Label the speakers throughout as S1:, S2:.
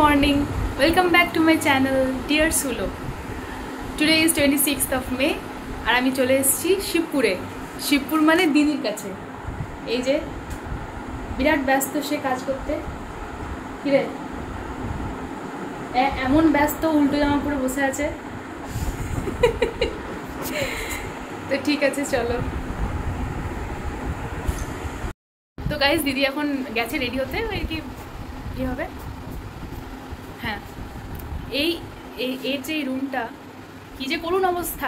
S1: morning, welcome back to my channel dear Sulo. Today is 26th of May আর আমি চলে এসেছি শিবপুরে। শিবপুর মানে দিদির কাছে। এই যে বিরাট ব্যস্ত সে কাজ করতে। কি রে এমন ব্যস্ত উল্টো জামা পরে বসে আছে। তো ঠিক আছে চলো। তো গাইস দিদি এখন গেছে রেডি হতে, ওই কি হবে। হ্যাঁ এর যে রুমটা কি যে করুণ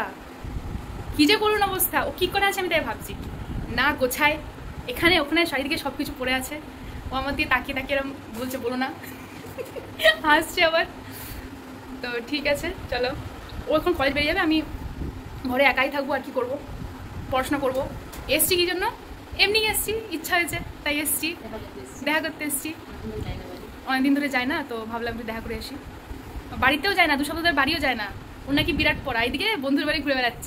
S1: অবস্থা, ও কি করে আছে আমি তাই ভাবছি। না গোছায়, এখানে ওখানে চারিদিকে সব কিছু পড়ে আছে। ও আমার দিয়ে তাকিয়ে এরম বলছে বলো না, হাসছে আবার। তো ঠিক আছে চলো, ও এখন কলেজ বেরিয়ে যাবে, আমি ঘরে একাই থাকবো। আর কি করবো, পড়াশোনা করবো। এসছি কি জন্য, এমনি এসছি, ইচ্ছা হয়েছে তাই এসছি, দেখা করতে এসছি। অনেকদিন ধরে যায় না, তো ভাবলাম একটু দেখা করে আসি। বাড়িতেও যায় না, 2 সপ্তাহ ধরে বাড়িও যায় না। ওর নাকি বিরাট পড়া, এইদিকে বন্ধুর বাড়ি ঘুরে বেড়াচ্ছে।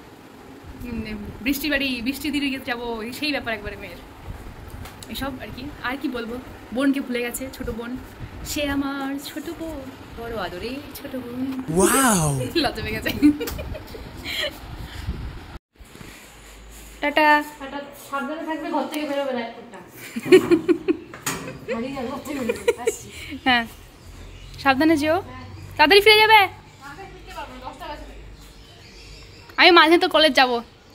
S1: বৃষ্টির দিকে যাবো, সেই ব্যাপার একবারে মেয়ের। এসব আর কি বলবো। বোনকে ভুলে গেছে, ছোট বোন। সে আমার ছোট বোন, বড় আদরে ছোট বোন। লজ্জা পেয়ে গেছে। টাটা।
S2: সাবধানে থাকবে, ঘর থেকে বেরোবে না একটা।
S1: হ্যাঁ সাবধানে যেও, তাড়াতাড়ি ফিরে যাবে। আমি মাঝে তো কলেজ যাব।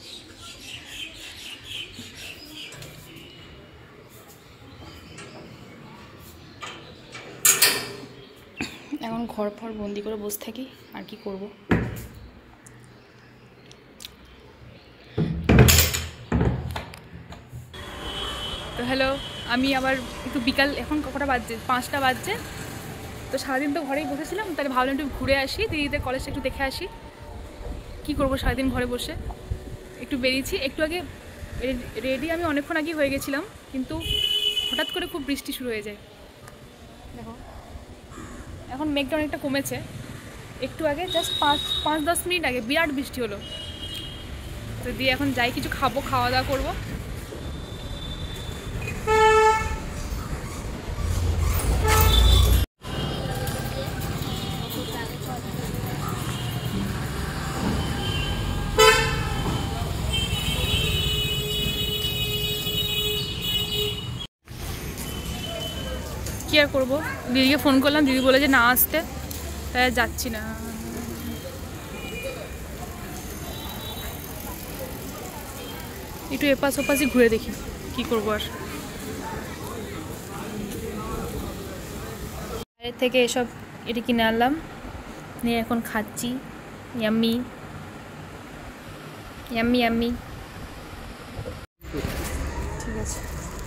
S1: এখন ঘর ফর বন্দি করে বসে থাকি, আর কি করব। তো হ্যালো, আমি আবার একটু বিকাল, এখন কটা বাজছে, 5টা বাজছে। তো সারাদিন তো ঘরেই বসেছিলাম, তাহলে ভাবলাম একটু ঘুরে আসি, দিদিদের কলেজটা একটু দেখে আসি। কি করব সারাদিন ঘরে বসে। একটু বেরিয়েছি, একটু আগে রেডি আমি অনেকক্ষণ আগে হয়ে গেছিলাম, কিন্তু হঠাৎ করে খুব বৃষ্টি শুরু হয়ে যায়। দেখো এখন মেঘটা অনেকটা কমেছে। একটু আগে জাস্ট 5-10 মিনিট আগে বিরাট বৃষ্টি হলো। তো দিয়ে এখন যাই, কিছু খাবো, খাওয়া দাওয়া করবো। কি আর করবো, দিদিকে ফোন করলাম, দিদি বলে যে না আসতে, তাই যাচ্ছি না। একটু এপাশ ওপাশই ঘুরে দেখি, কি করবো আর। বাইরের থেকে এসব এটা কিনে আনলাম, নিয়ে এখন খাচ্ছি। Yummy yummy yummy. ঠিক আছে।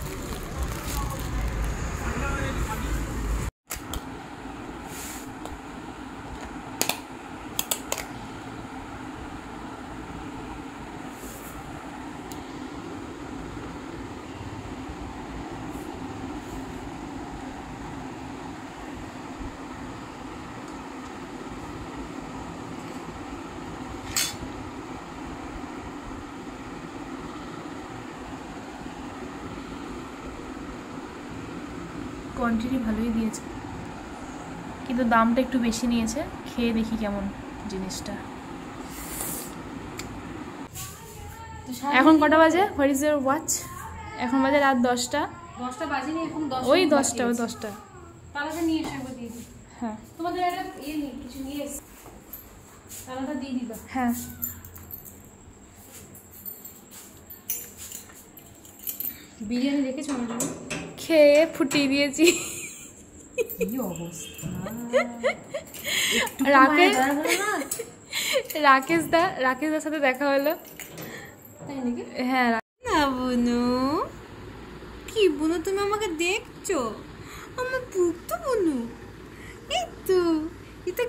S1: কোয়ান্টিটি ভালোই দিয়েছে, কিন্তু দামটা একটু বেশি নিয়েছে। খেয়ে দেখি কেমন জিনিসটা। এখন কটা বাজে, হোয়াট ইজ ইউর ওয়াচ? এখন বাজে রাত 10টা।
S2: 10টা বাজেনি, এখন 10।
S1: ওই 10টা।
S2: তালাটা নিয়ে এসে একবার দিয়ে দিই।
S1: হ্যাঁ
S2: তোমাদের একটা কিছু নিয়ে এসে তালাটা দিয়ে দিবা।
S1: হ্যাঁ
S2: বিরিয়ানি দেখেছো আমার জন্য?
S1: খেয়ে ফুটিয়ে দিয়েছি। রাকেশদার সাথে দেখা হলো। হ্যাঁ
S2: না বুনু, কি বুনু তুমি আমাকে দেখছো? আমার বুক তো বুনু। এই তো এটা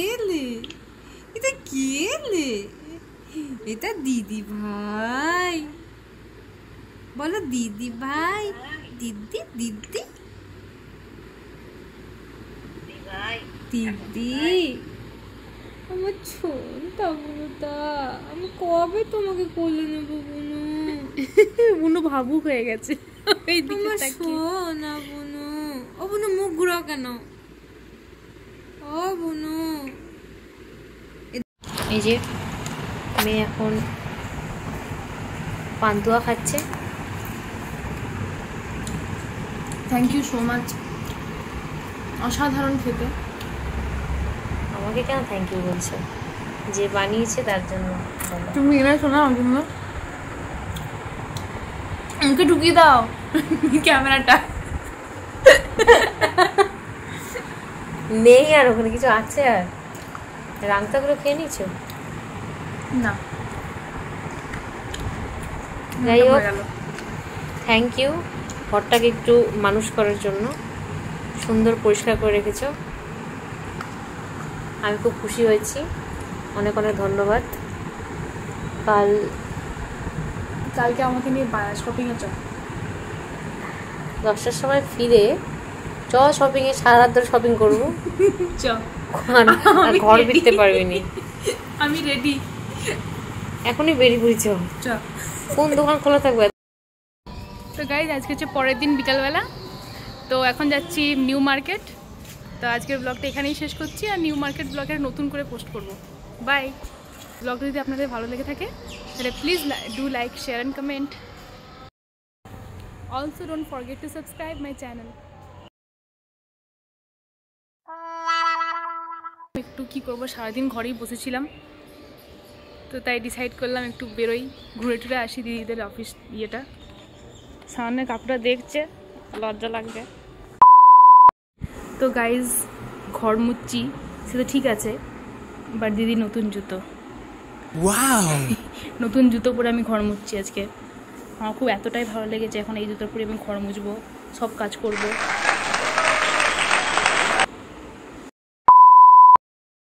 S2: কেলে, এটা দিদি ভাই। বলো দিদি ভাই, দিদি দিদি দিদি। আমার ছোনটা বুনুটা, আমি কবে তোমাকে কোলে নেবো বুনু?
S1: বুনু ভাবুক হয়ে গেছে।
S2: আমার সোনা বুনু। ও বুনু মুখ ঘুরাও কেন? ও বুনু,
S3: এই যে মেয়ে এখন পান্তুয়া খাচ্ছে।
S1: থ্যাংক ইউ সো মাচ, অসাধারণ খেতে।
S3: আমাকে কেন থ্যাংক ইউ বলছো? যে বানিয়েছে তার জন্য।
S1: তুমি এনে শোনা আমার জন্য, আমাকে ঢুকিয়ে দাও ক্যামেরাটা।
S3: নেই আর ওখানে কিছু আছে? আর রাংতাগুলো খেয়ে নিয়েছো?
S1: না,
S3: যাই হোক, থ্যাংক ইউ ঘরটাকে একটু মানুষ করার জন্য। সুন্দর পরিষ্কার করে রেখেছো, আমি খুব খুশি হয়েছি। অনেক অনেক ধন্যবাদ।
S1: কালকে আমাকে নিয়ে শপিংয়ে চল।
S3: 10টার সময় ফিরে চ শপিংয়ে, সারা রাত ধরে শপিং করবো।
S1: চ,
S3: আর ঘর ফিরতে পারবি নি।
S1: আমি রেডি,
S3: এখনই বেরিয়ে পড়েছ।
S1: চ।
S3: কোন দোকান খোলা থাকবে?
S1: তো গাইজ, আজকে হচ্ছে পরের দিন বিকালবেলা। তো এখন যাচ্ছি নিউ মার্কেট। তো আজকের ব্লগটা এখানেই শেষ করছি, আর নিউ মার্কেট ব্লগের নতুন করে পোস্ট করব। বাই। ব্লগটা যদি আপনাদের ভালো লেগে থাকে তাহলে please do like, share and comment. Also don't forget to subscribe my channel. একটু কী করবো, সারাদিন ঘরেই বসেছিলাম, তো তাই ডিসাইড করলাম একটু বেরোই, ঘুরে টুরে আসি দিদিদের অফিস ইয়েটা। সামনে কাকুরা দেখছে, লজ্জা লাগবে। তো গাইজ, ঘর মুচ্ছি সে তো ঠিক আছে, বাট দিদি নতুন জুতো, নতুন জুতো পরে আমি ঘর মুচ্ছি আজকে। আমার খুব এতটাই ভালো লেগেছে, এখন এই জুতো পরে আমি ঘর মুছবো, সব কাজ করব।